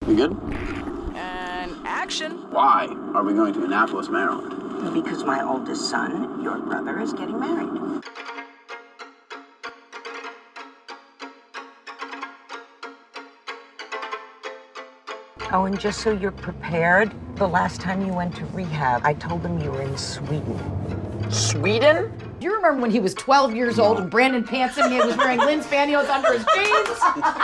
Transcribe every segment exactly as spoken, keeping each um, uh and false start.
We good? And action. Why are we going to Annapolis, Maryland? Because my oldest son, your brother, is getting married. Oh, and just so you're prepared, the last time you went to rehab, I told them you were in Sweden. Sweden? Do you remember when he was twelve years old and Brandon pantsed him? He was wearing Lynn's pantyhose under his jeans?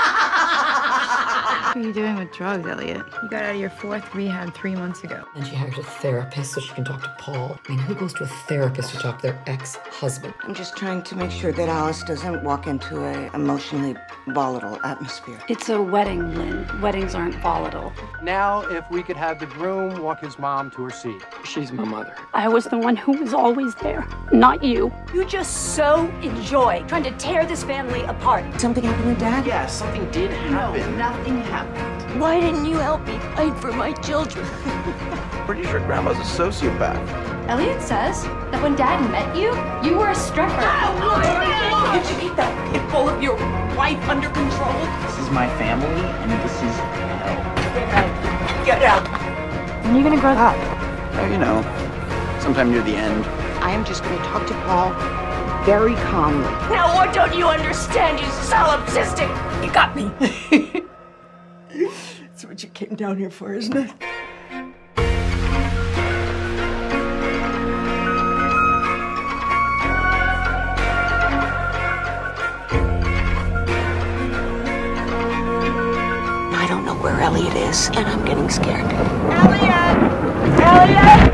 What are you doing with drugs, Elliot? You got out of your fourth rehab three months ago. And she hired a therapist so she can talk to Paul. I mean, who goes to a therapist to talk to their ex-husband? I'm just trying to make sure that Alice doesn't walk into a emotionally volatile atmosphere. It's a wedding, Lynn. Weddings aren't volatile. Now, if we could have the groom walk his mom to her seat. She's my mother. I was the one who was always there, not you. You just so enjoy trying to tear this family apart. Something happened to Dad? Yeah, something did happen. No, nothing happened. Why didn't you help me fight for my children? Pretty sure Grandma's a sociopath. Elliot says that when Dad met you, you were a stripper. Did you keep that pit bull of your wife under control? This is my family, and this is hell. Get out. When are you gonna grow up? Oh, you know, sometime near the end. I am just going to talk to Paul very calmly. Now what don't you understand, you solipsistic? You got me. That's what you came down here for, isn't it? I don't know where Elliot is, and I'm getting scared. Elliot! Elliot!